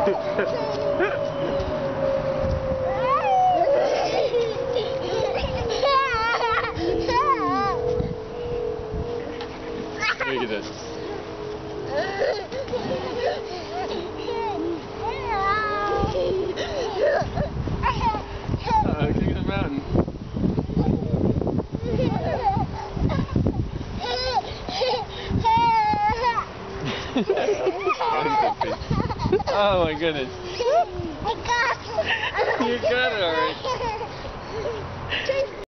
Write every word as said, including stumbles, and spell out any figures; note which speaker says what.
Speaker 1: Look at this. Uh, king of the mountain. Oh my goodness.
Speaker 2: I got it.
Speaker 1: You got it alright.